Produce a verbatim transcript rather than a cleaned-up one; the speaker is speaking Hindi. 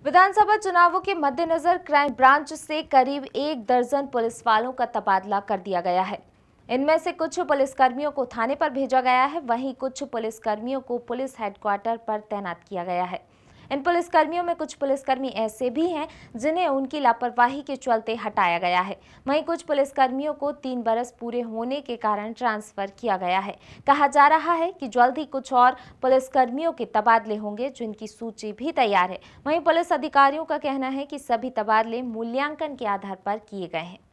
विधानसभा चुनावों के मद्देनजर क्राइम ब्रांच से करीब एक दर्जन पुलिस वालों का तबादला कर दिया गया है। इनमें से कुछ पुलिसकर्मियों को थाने पर भेजा गया है, वहीं कुछ पुलिसकर्मियों को पुलिस हेडक्वार्टर पर तैनात किया गया है। इन पुलिसकर्मियों में कुछ पुलिसकर्मी ऐसे भी हैं जिन्हें उनकी लापरवाही के चलते हटाया गया है। वहीं कुछ पुलिसकर्मियों को तीन बरस पूरे होने के कारण ट्रांसफर किया गया है। कहा जा रहा है कि जल्द ही कुछ और पुलिसकर्मियों के तबादले होंगे, जिनकी सूची भी तैयार है। वहीं पुलिस अधिकारियों का कहना है कि सभी तबादले मूल्यांकन के आधार पर किए गए हैं।